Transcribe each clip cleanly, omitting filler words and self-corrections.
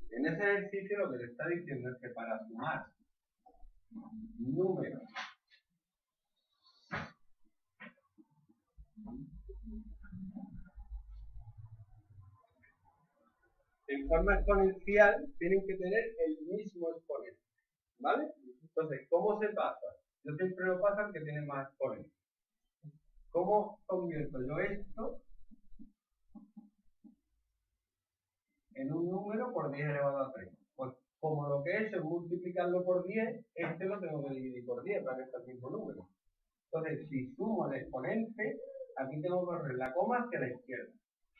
En ese ejercicio lo que le está diciendo es que para sumar números en forma exponencial tienen que tener el mismo exponente, ¿vale? Entonces, ¿cómo se pasa? Yo siempre lo paso al que tiene más exponentes. ¿Cómo convierto yo esto en un número por 10 elevado a 3? Pues como lo que he hecho es multiplicarlo por 10, este lo tengo que dividir por 10 para que sea el mismo número. Entonces, si sumo el exponente, aquí tengo que correr la coma hacia la izquierda.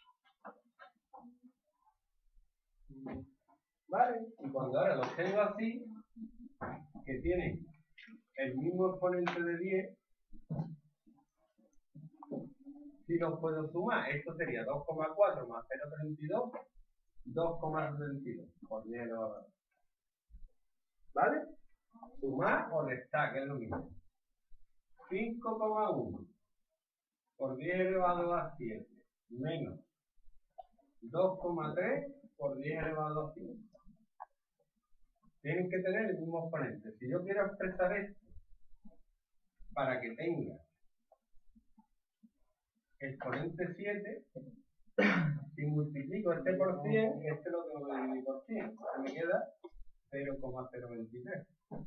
¿Vale? Y cuando ahora los tengo así, que tienen el mismo exponente de 10, si los puedo sumar, esto sería 2,4 más 0,32, 2,72 por 10 elevado a 3. ¿Vale? Sumar o restar, que es lo mismo. 5,1 por 10 elevado a 7 menos 2,3 por 10 elevado a 5. Tienen que tener el mismo exponente. Si yo quiero expresar esto para que tenga exponente 7, si multiplico este por 100, este lo tengo que dividir por 100. Me queda 0,023.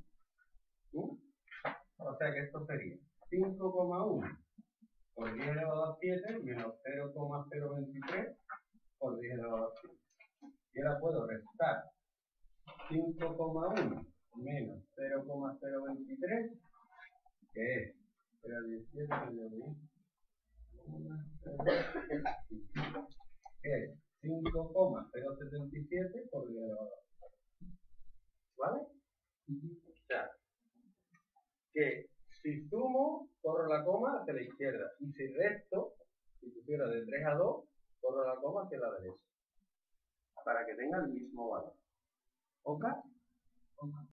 O sea que esto sería 5,1 por 10 elevado a 7 menos 0,023 por 10 elevado a 7. Y ahora puedo restar 5,1 menos 0,023, que es 0,17, que es 5,077 por 10 elevado a 7. ¿Vale? O sea, que si sumo, corro la coma hacia la izquierda. Y si resto, si pusiera de 3 a 2, corro la coma hacia la derecha. Para que tenga el mismo valor. ¿Ok?